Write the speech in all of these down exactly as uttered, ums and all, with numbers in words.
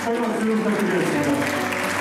큰 박수 부탁드리겠습니다.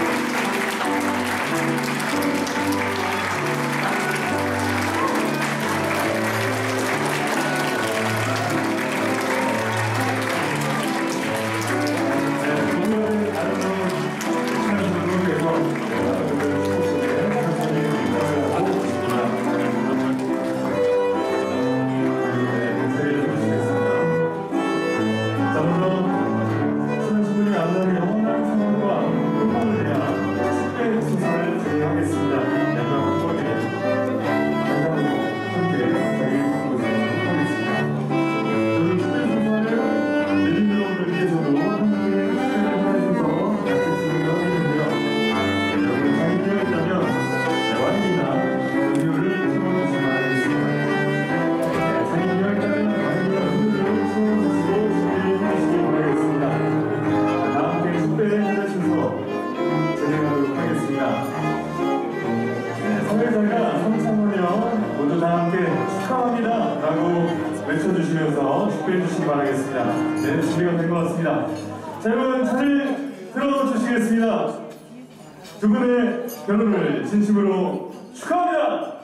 모두 다 함께 축하합니다 라고 외쳐주시면서 축배해 주시기 바라겠습니다. 네, 준비가 된 것 같습니다. 자, 여러분 자리 들어주시겠습니다. 두 분의 결혼을 진심으로 축하합니다.